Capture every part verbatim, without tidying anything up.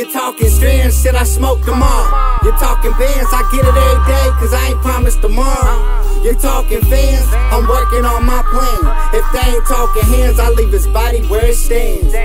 You're talking strands, shit, I smoke them all. You're talking bands, I get it every day, cause I ain't promised tomorrow. You're talking fans, I'm working on my plan. If they ain't talking hands, I leave his body where it stands.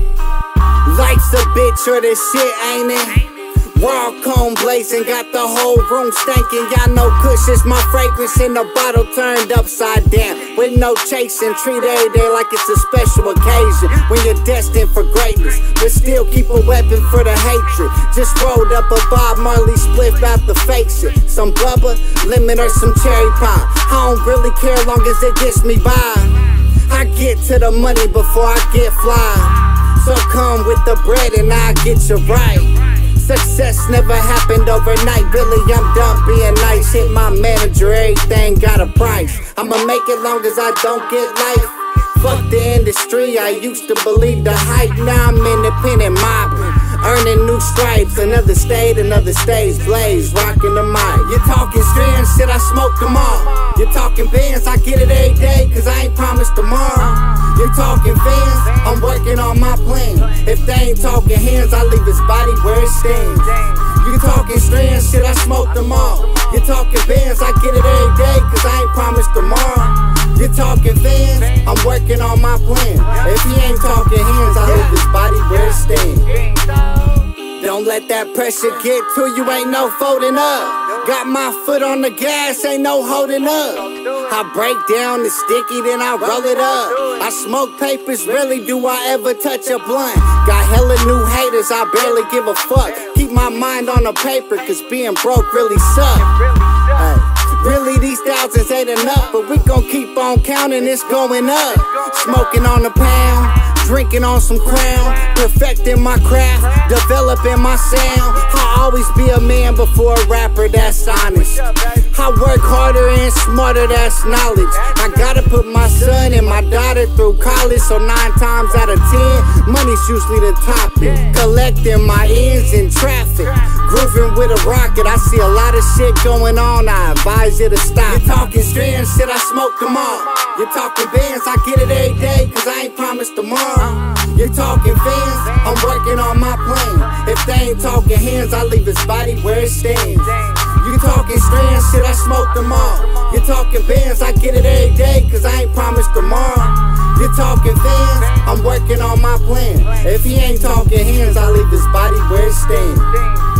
Lights a bitch or this shit, ain't it? Raw cone blazing, got the whole room stankin'. Y'all know Kush is my fragrance in the bottle turned upside down. With no chasing, treat every day like it's a special occasion. When you're destined for greatness, but still keep a weapon for the hatred. Just rolled up a Bob Marley spliff out the fake shit. Some blubber, lemon or some cherry pie. I don't really care long as it gets me by. I get to the money before I get fly. So come with the bread and I'll get you right. Success never happened overnight, really I'm done being nice. Hit my manager, everything got a price. I'ma make it long as I don't get life. Fuck the industry, I used to believe the hype. Now I'm independent mobbing, earning new stripes. Another state, another stage, blaze, rocking the mic. You're talking strands, shit, I smoke them all. You're talking bands, I get it every day, cause I ain't promised tomorrow. You're talking fans, I'm working on my plan. If they ain't talking hands, I leave his body where it stands. You're talking strands, shit, I smoke them all. You're talking bands, I get it every day, cause I ain't promised tomorrow. You're talking fans, I'm working on my plan. If he ain't talking hands, I leave his body where it stands. Don't let that pressure get to you, ain't no folding up. Got my foot on the gas, ain't no holding up. I break down the sticky, then I roll it up. I smoke papers, really do I ever touch a blunt? Got hella new haters, I barely give a fuck. Keep my mind on the paper, cause being broke really suck. Ay, really these thousands ain't enough, but we gon' keep on counting, it's going up. Smoking on the pound, drinking on some Crown, perfecting my craft, developing my sound. I'll always be a man before a rapper, that's honest. I work harder and smarter, that's knowledge. I gotta put my son and my daughter through college, so nine times out of ten, money's usually the topic. Collecting my ends in traffic, grooving with a rocket. I see a lot of shit going on, I advise you to stop. You're talking strands, shit, I smoke them all. You're talking bands, I get it every day, cause I ain't promised tomorrow. You're talking fans, I'm working on my plan. If they ain't talking hands, I leave his body where it stands. You're talking strands, shit, I smoke them all. You're talking bands, I get it every day, cause I ain't promised tomorrow. You're talking fans, I'm working on my plan. If he ain't talking hands, I leave his body where it stands.